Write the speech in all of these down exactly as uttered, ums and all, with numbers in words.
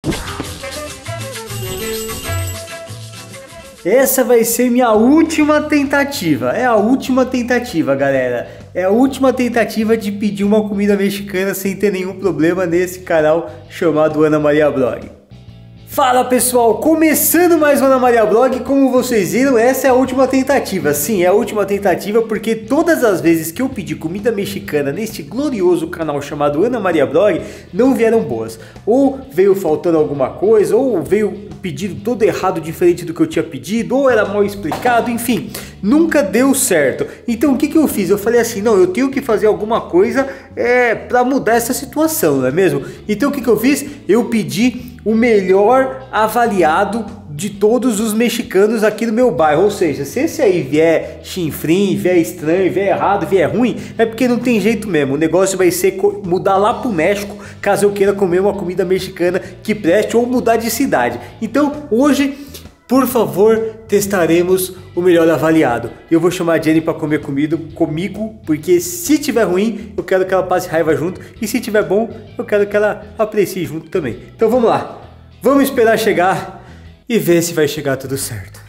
Essa vai ser minha última tentativa. É a última tentativa, galera. É a última tentativa de pedir uma comida mexicana sem ter nenhum problema nesse canal chamado Ana Maria Blog. Fala pessoal, começando mais um Ana Maria Blog. Como vocês viram, essa é a última tentativa. Sim, é a última tentativa porque todas as vezes que eu pedi comida mexicana neste glorioso canal chamado Ana Maria Blog, não vieram boas. Ou veio faltando alguma coisa, ou veio pedido todo errado, diferente do que eu tinha pedido, ou era mal explicado, enfim, nunca deu certo. Então o que que eu fiz? Eu falei assim, não, eu tenho que fazer alguma coisa é, para mudar essa situação, não é mesmo? Então o que que eu fiz? Eu pedi o melhor avaliado de todos os mexicanos aqui no meu bairro. Ou seja, se esse aí vier chinfrim, vier estranho, vier errado, vier ruim, é porque não tem jeito mesmo. O negócio vai ser mudar lá pro México, caso eu queira comer uma comida mexicana que preste, ou mudar de cidade. Então hoje, por favor, testaremos o melhor avaliado. Eu vou chamar a Jenny para comer comida comigo, porque se tiver ruim, eu quero que ela passe raiva junto, e se tiver bom, eu quero que ela aprecie junto também. Então vamos lá, vamos esperar chegar e ver se vai chegar tudo certo.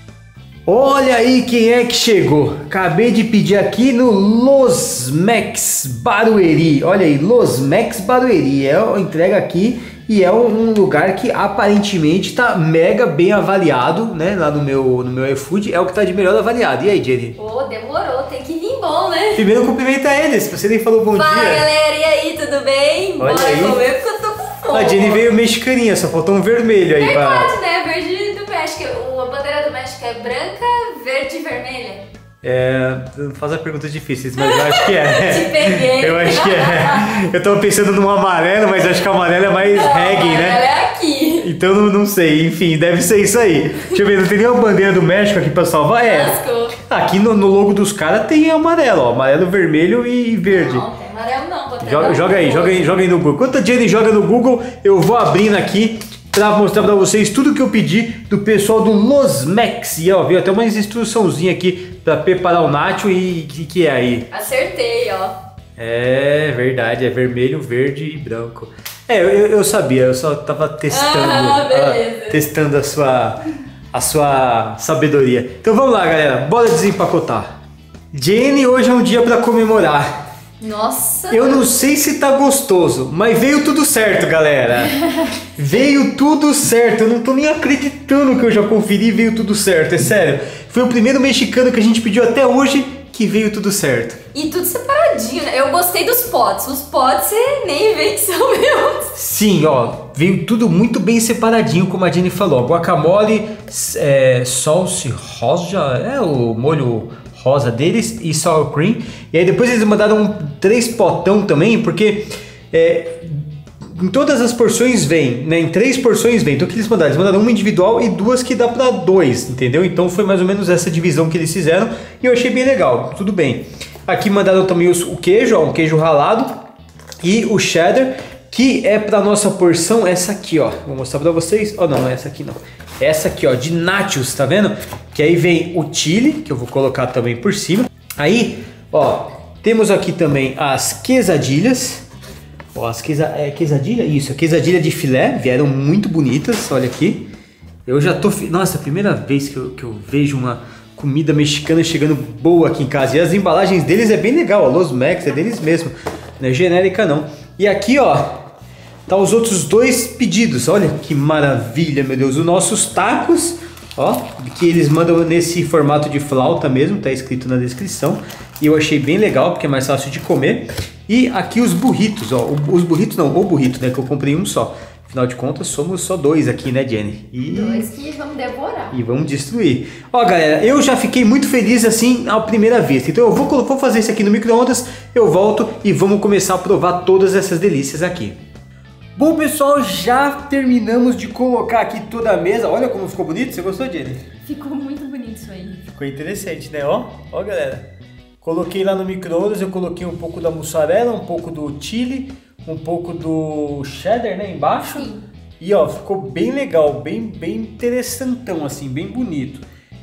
Olha aí quem é que chegou. Acabei de pedir aqui no Los Mex Barueri. Olha aí, Los Mex Barueri. É a entrega aqui e é um lugar que aparentemente está mega bem avaliado, né? Lá no meu, no meu iFood é o que está de melhor avaliado. E aí, Jenny? Pô, oh, demorou, tem que vir bom, né? Primeiro cumprimenta eles, você nem falou bom Fala, dia. Fala galera, e aí, tudo bem? Olha Bora aí. comer porque eu tô com fome. A Jenny veio mexicaninha, só faltou um vermelho aí. Verdade, pra... né? Verde do México. A bandeira do México é branca, verde e vermelha. É, não faz perguntas difíceis, mas eu acho que é. Te peguei. Eu acho que é. Eu tava pensando no amarelo, mas acho que o amarelo é mais não, reggae, né? É aqui. Então não, não sei, enfim, deve ser isso aí. Deixa eu ver, não tem nenhuma bandeira do México aqui pra salvar? É. Lascou. Aqui no, no logo dos caras tem amarelo, ó. Amarelo, vermelho e verde. Não, tem amarelo não. Vou Joga, joga aí, joga aí, joga aí no Google. Enquanto a Jenny joga no Google, eu vou abrindo aqui pra mostrar pra vocês tudo que eu pedi do pessoal do Los Mex. E ó, veio até uma instruçãozinha aqui pra preparar o nacho e o que, que é aí? Acertei, ó. É verdade, é vermelho, verde e branco. É, eu, eu sabia, eu só tava testando, Ah, beleza. a, testando a sua, a sua sabedoria. Então vamos lá, galera, bora desempacotar. Jenny, hoje é um dia pra comemorar. Nossa. Eu não sei se tá gostoso, mas veio tudo certo, galera. Veio tudo certo. Eu não tô nem acreditando que eu já conferi e veio tudo certo. É sério. Foi o primeiro mexicano que a gente pediu até hoje que veio tudo certo. E tudo separadinho, né? Eu gostei dos potes. Os potes você nem vê que são meus. Sim, ó. Veio tudo muito bem separadinho, como a Jenny falou. Guacamole, é, salsa rosa, é o molho rosa deles e sour cream. E aí depois eles mandaram um, três potão também, porque é, em todas as porções vem, né? Em três porções vem. Então o que eles mandaram? Eles mandaram uma individual e duas que dá pra dois, entendeu? Então foi mais ou menos essa divisão que eles fizeram e eu achei bem legal, tudo bem. Aqui mandaram também os, o queijo, ó, um queijo ralado e o cheddar, que é pra nossa porção essa aqui, ó. Vou mostrar pra vocês. Ó, oh, não, não é essa aqui não. Essa aqui, ó, de nachos, tá vendo? Que aí vem o chile, que eu vou colocar também por cima. Aí, ó, temos aqui também as quesadilhas. Ó, as quesa, é, quesadilha? Isso, a quesadilha de filé. Vieram muito bonitas, olha aqui. Eu já tô... Nossa, a primeira vez que eu, que eu vejo uma comida mexicana chegando boa aqui em casa. E as embalagens deles é bem legal, ó. Los Mex, é deles mesmo. Não é genérica, não. E aqui, ó, tá os outros dois pedidos. Olha que maravilha, meu Deus. Os nossos tacos, ó, que eles mandam nesse formato de flauta mesmo, tá escrito na descrição. E eu achei bem legal, porque é mais fácil de comer. E aqui os burritos, ó. Os burritos não, o burrito, né, que eu comprei um só. Afinal de contas, somos só dois aqui, né, Jenny? E... Dois que vamos devorar. E vamos destruir. Ó, galera, eu já fiquei muito feliz assim à primeira vista. Então eu vou, vou fazer isso aqui no micro-ondas, eu volto e vamos começar a provar todas essas delícias aqui. Bom, pessoal, já terminamos de colocar aqui toda a mesa. Olha como ficou bonito. Você gostou, Jenny? Ficou muito bonito isso aí. Ficou interessante, né? Ó, ó, galera. Coloquei lá no micro-ondas, eu coloquei um pouco da mussarela, um pouco do chile, um pouco do cheddar, né, embaixo. Sim. E ó, ficou bem legal, bem, bem interessantão, assim, bem bonito.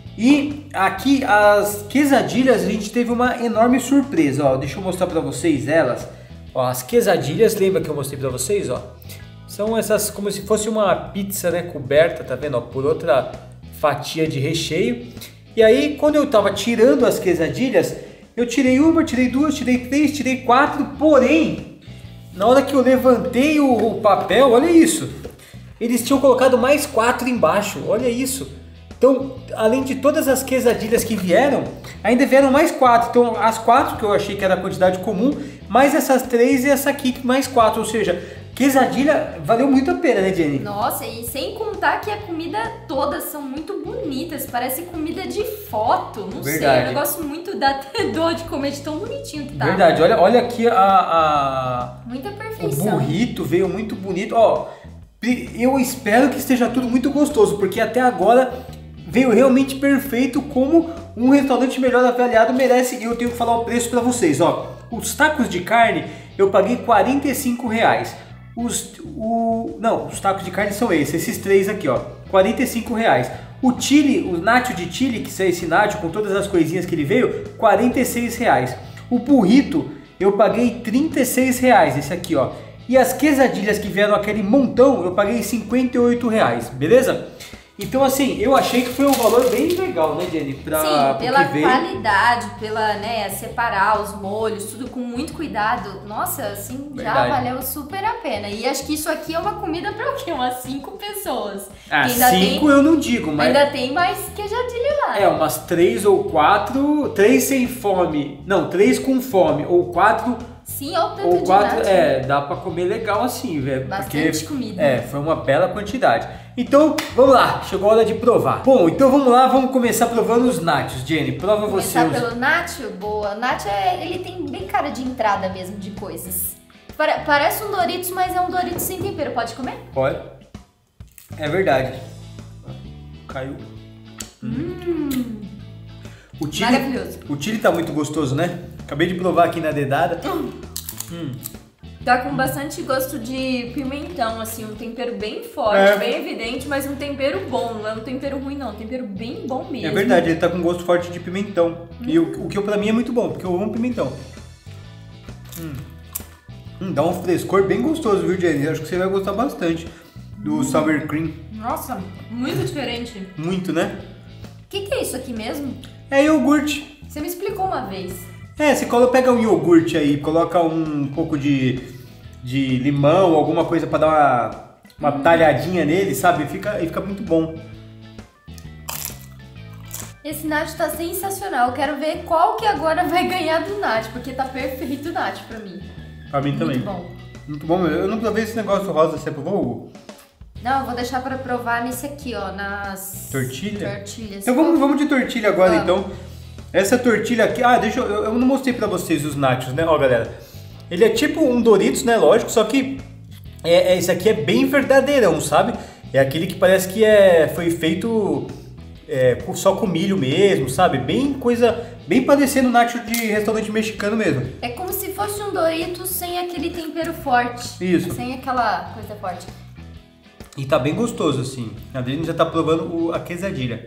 E aqui as quesadilhas, a gente teve uma enorme surpresa, ó. Deixa eu mostrar pra vocês elas. Ó, as quesadilhas, lembra que eu mostrei pra vocês, ó? São essas, como se fosse uma pizza, né, coberta, tá vendo? Ó, por outra fatia de recheio. E aí, quando eu tava tirando as quesadilhas, eu tirei uma, tirei duas, tirei três, tirei quatro, porém, na hora que eu levantei o, o papel, olha isso, eles tinham colocado mais quatro embaixo, olha isso. Então, além de todas as quesadilhas que vieram, ainda vieram mais quatro. Então, as quatro que eu achei que era a quantidade comum, mais essas três e essa aqui mais quatro, ou seja, quesadilha valeu muito a pena, né, Jenny? Nossa, e sem contar que a comida todas são muito bonitas, parece comida de foto, não Verdade. sei, é um negócio muito dá até dor de comer de tão bonitinho que tá. Verdade, olha, olha aqui a, a... Muita o perfeição. burrito veio muito bonito, ó, eu espero que esteja tudo muito gostoso, porque até agora veio realmente perfeito, como um restaurante melhor avaliado merece, e eu tenho que falar o preço para vocês, ó, os tacos de carne eu paguei quarenta e cinco reais. Os, o, não, os tacos de carne são esses, esses três aqui, ó, quarenta e cinco reais. O chili, o nacho de chili, que é esse nacho com todas as coisinhas que ele veio, quarenta e seis reais. O burrito eu paguei trinta e seis reais, esse aqui, ó. E as quesadilhas que vieram aquele montão, eu paguei cinquenta e oito reais, beleza? Então assim, eu achei que foi um valor bem legal, né, Jenny? Pra, Sim, pela veio. qualidade, pela, né, separar os molhos, tudo com muito cuidado. Nossa, assim, Verdade. já valeu super a pena. E acho que isso aqui é uma comida pra o quê? Umas cinco pessoas. Ah, Que ainda cinco tem, eu não digo, mas... ainda tem mais queijadilha lá. É, umas três ou quatro, três sem fome, não, três com fome, ou quatro... Sim, olha o tanto Ou de quatro, nacho. é, dá pra comer legal assim, velho. Bastante porque, comida. É, foi uma bela quantidade. Então, vamos lá, chegou a hora de provar. Bom, então vamos lá, vamos começar provando os nachos. Jenny, prova você. Começar os- pelo nacho, boa. Nacho, é, ele tem bem cara de entrada mesmo de coisas. Pare- parece um Doritos, mas é um Doritos sem tempero. Pode comer? Olha, é verdade. Caiu. Hum, O chili, maravilhoso. o chili tá muito gostoso, né? Acabei de provar aqui na dedada. Hum. Tá com bastante gosto de pimentão, assim, um tempero bem forte, É. bem evidente, mas um tempero bom, não é um tempero ruim não, um tempero bem bom mesmo. É verdade, ele tá com gosto forte de pimentão. E o, o que pra mim é muito bom, porque eu amo pimentão. Hum. Hum, dá um frescor bem gostoso, viu, Jenny? Acho que você vai gostar bastante do sour cream. Nossa, muito diferente. Muito, né? O que, que é isso aqui mesmo? É iogurte. Você me explicou uma vez. É, você colo- pega um iogurte aí, coloca um pouco de, de limão, alguma coisa pra dar uma, uma talhadinha nele, sabe? Fica, e fica muito bom. Esse nacho tá sensacional, eu quero ver qual que agora vai ganhar do nacho, porque tá perfeito o nacho pra mim. Pra mim também. Muito bom. Muito bom. Eu não provei esse negócio rosa, você provou, Hugo? Não, eu vou deixar pra provar nesse aqui, ó, nas... Tortilha? Tortilhas. Então vamos, vamos de tortilha agora, Vamos. então. Essa tortilha aqui... Ah, deixa eu... Eu eu não mostrei pra vocês os nachos, né? Ó, galera. Ele é tipo um Doritos, né? Lógico, só que... É, é, esse aqui é bem verdadeirão, sabe? É aquele que parece que é, foi feito é, com- só com milho mesmo, sabe? Bem coisa... Bem parecendo nacho de restaurante mexicano mesmo. É como se fosse um Doritos sem aquele tempero forte. Isso. Sem aquela coisa forte. E tá bem gostoso, assim. A Adriana já tá provando o- a quesadilha.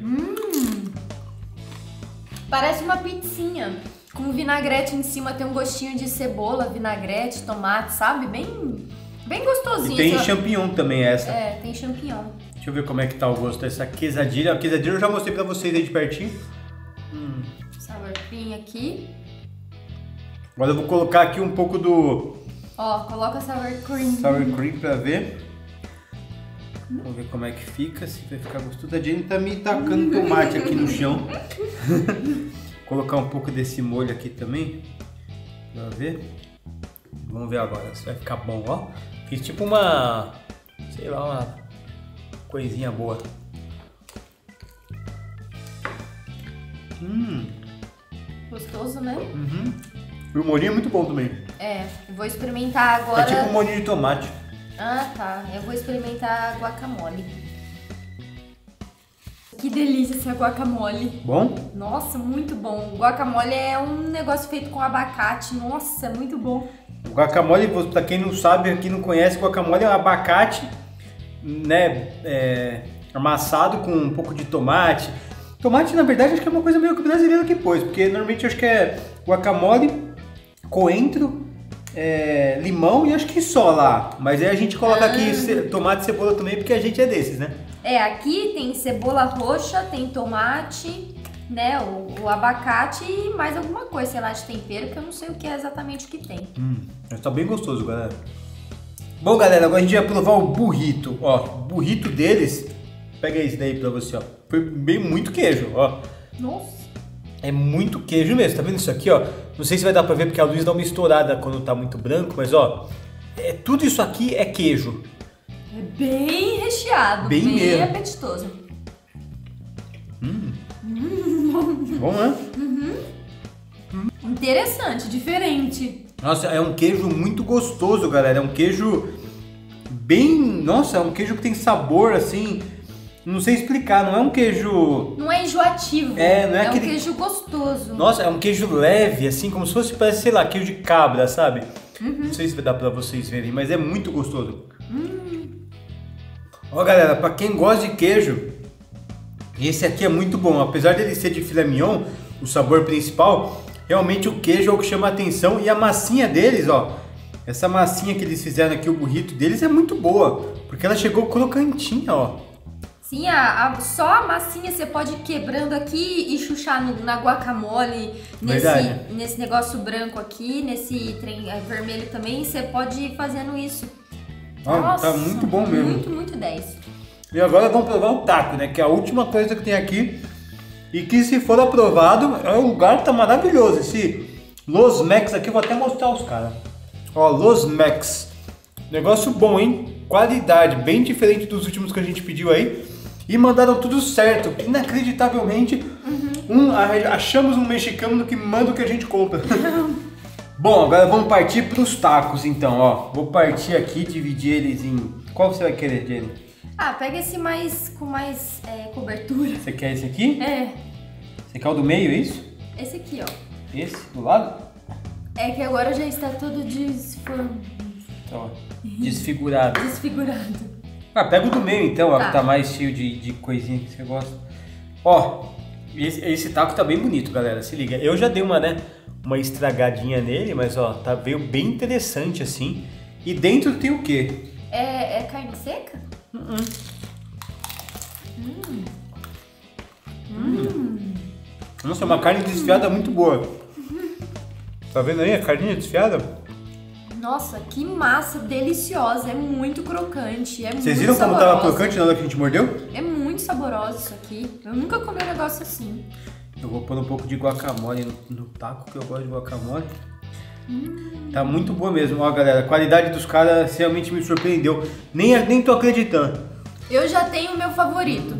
Parece uma pizzinha. Com vinagrete em cima, tem um gostinho de cebola, vinagrete, tomate, sabe? Bem, bem gostosinho. E tem Esse- champignon também, essa. É, tem champignon. Deixa eu ver como é que tá o gosto dessa quesadilha. A quesadilha eu já mostrei pra vocês aí de pertinho. Sour cream aqui. Agora eu vou colocar aqui um pouco do Ó, coloca sour cream. sour cream pra ver. Vamos ver como é que fica, se vai ficar gostoso. A Jenny tá me tacando tomate aqui no chão. Colocar um pouco desse molho aqui também. Pra ver. Vamos ver agora se vai ficar bom, ó. Fiz tipo uma... sei lá, uma coisinha boa. Hum, Gostoso, né? uhum. E o molhinho é muito bom também. É, eu vou experimentar agora. É tipo um molhinho de tomate. Ah, tá. Eu vou experimentar guacamole. Que delícia essa guacamole. Bom? Nossa, muito bom. Guacamole é um negócio feito com abacate. Nossa, é muito bom. O guacamole, pra quem não sabe, aqui não conhece, guacamole é um abacate, né, é, amassado com um pouco de tomate. Tomate, na verdade, acho que é uma coisa meio que brasileira que pôs, porque normalmente eu acho que é guacamole, coentro é, limão e acho que só lá. Mas aí a gente coloca ah. aqui ce- tomate e cebola também, porque a gente é desses, né? É, aqui tem cebola roxa, tem tomate, né, o, o abacate e mais alguma coisa, sei lá, de tempero, que eu não sei o que é exatamente o que tem. Hum, mas tá bem gostoso, galera. Bom, galera, agora a gente vai provar o burrito. Ó, o burrito deles, pega esse daí pra você, ó. Foi bem muito queijo, ó. Nossa. É muito queijo mesmo, tá vendo isso aqui, ó? Não sei se vai dar pra ver porque a luz dá uma estourada quando tá muito branco, mas ó, é, tudo isso aqui é queijo. É bem recheado, Bem bem, mesmo. apetitoso. Hum. Bom, né? Interessante, diferente. Nossa, é um queijo muito gostoso, galera. É um queijo bem... Nossa, é um queijo que tem sabor, assim... Não sei explicar, não é um queijo... Não é enjoativo. É, não é é aquele- um queijo gostoso. Nossa, é um queijo leve, assim, como se fosse, parece, sei lá, queijo de cabra, sabe? Não sei se vai dar pra vocês verem, mas é muito gostoso. Ó, galera, pra quem gosta de queijo, esse aqui é muito bom. Apesar dele ser de filé mignon, o sabor principal, realmente o queijo é o que chama a atenção. E a massinha deles, ó, essa massinha que eles fizeram aqui, o burrito deles, é muito boa. Porque ela chegou crocantinha, ó. Sim, a, a- só a massinha você pode ir quebrando aqui e chuchar no- na guacamole, Verdade. nesse, nesse negócio branco aqui, nesse trem é, vermelho também, você pode ir fazendo isso. Ó, tá muito bom mesmo. Muito, muito dez. E agora vamos provar o taco, né? Que é a última coisa que tem aqui. E que se for aprovado, é, o lugar tá maravilhoso. Esse Los Mex aqui, eu vou até mostrar os caras. Ó, Los Mex. Negócio bom, hein? Qualidade, bem diferente dos últimos que a gente pediu aí. E mandaram tudo certo. Inacreditavelmente, um, a- achamos um mexicano que manda o que a gente compra. Bom, agora vamos partir para os tacos, então, ó. Vou partir aqui, dividir eles em... Qual você vai querer, Jenny? Ah, pega esse mais com mais é, cobertura. Você quer esse aqui? É, Você quer o do meio, é isso? esse aqui, ó. Esse, do lado? É que agora já está todo desfor... Então, ó, desfigurado. desfigurado. Ah, pega o do meio, então, ó, Tá. que tá mais cheio de, de coisinha que você gosta. Ó, esse, esse taco tá bem bonito, galera, se liga. Eu já dei uma, né, uma estragadinha nele, mas, ó, tá, veio bem interessante, assim. E dentro tem o quê? É, é carne seca? Nossa, é uma carne desfiada muito boa. Tá vendo aí a carninha desfiada? Nossa, que massa deliciosa, é muito crocante, é Vocês muito viram como saborosa. tava crocante na hora que a gente mordeu? É muito saboroso isso aqui. Eu nunca comi um negócio assim. Eu vou pôr um pouco de guacamole no, no taco, que eu gosto de guacamole. Tá muito boa mesmo. Ó, galera, a qualidade dos caras realmente me surpreendeu. Nem, nem tô acreditando. Eu já tenho o meu favorito.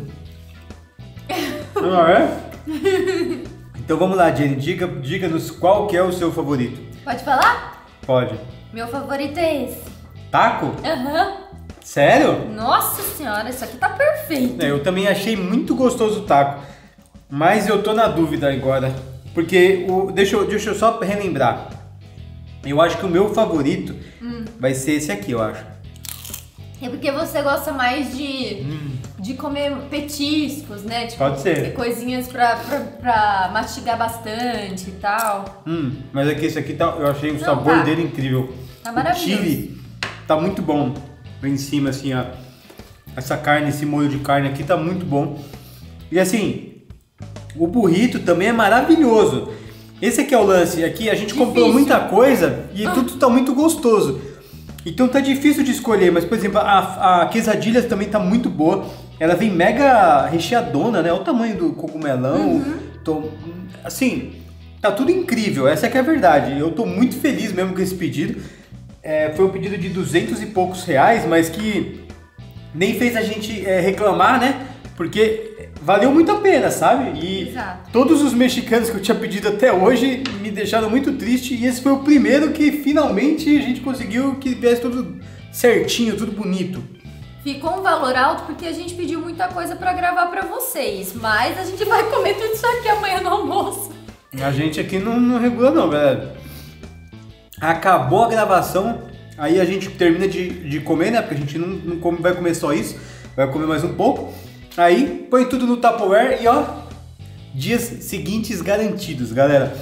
Não é? Então vamos lá, Jenny. Diga, diga-nos qual que é o seu favorito. Pode falar? Pode. Meu favorito é esse. Taco? Aham. Sério? Nossa senhora, isso aqui tá perfeito. É, eu também achei muito gostoso o taco. Mas eu tô na dúvida agora. Porque, o, deixa, eu, deixa eu só relembrar. Eu acho que o meu favorito vai ser esse aqui, eu acho. É porque você gosta mais de, de comer petiscos, né? Tipo, Pode ser. coisinhas pra, pra, pra mastigar bastante e tal. Hum, mas aqui esse aqui tá, eu achei o Não, sabor tá. dele incrível. Tá O maravilhoso. chili tá muito bom. Lá em cima, assim, ó. Essa carne, esse molho de carne aqui tá muito bom. E assim, o burrito também é maravilhoso. Esse aqui é o lance. Aqui a gente Difícil. comprou muita coisa e tudo tá muito gostoso. Então tá difícil de escolher, mas por exemplo, a, a quesadilha também tá muito boa. Ela vem mega recheadona, né? Olha o tamanho do cogumelão. Tô, assim, tá tudo incrível, essa que é a verdade. Eu tô muito feliz mesmo com esse pedido. É, foi um pedido de duzentos e poucos reais, mas que nem fez a gente é, reclamar, né? Porque valeu muito a pena, sabe? E Exato. todos os mexicanos que eu tinha pedido até hoje me deixaram muito triste. E esse foi o primeiro que finalmente a gente conseguiu que viesse tudo certinho, tudo bonito. Ficou um valor alto porque a gente pediu muita coisa pra gravar pra vocês, mas a gente vai comer tudo isso aqui amanhã no almoço. A gente aqui não, não regula não, galera. Acabou a gravação, aí a gente termina de, de comer, né? Porque a gente não, não come, vai comer só isso, vai comer mais um pouco. Aí põe tudo no Tupperware e ó, dias seguintes garantidos, galera.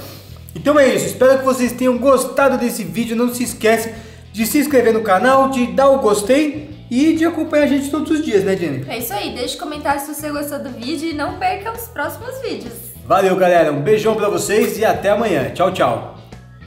Então é isso, espero que vocês tenham gostado desse vídeo. Não se esquece de se inscrever no canal, de dar o gostei e de acompanhar a gente todos os dias, né, Jenny? É isso aí, deixe comentário se você gostou do vídeo e não perca os próximos vídeos. Valeu, galera, um beijão pra vocês e até amanhã. Tchau, tchau.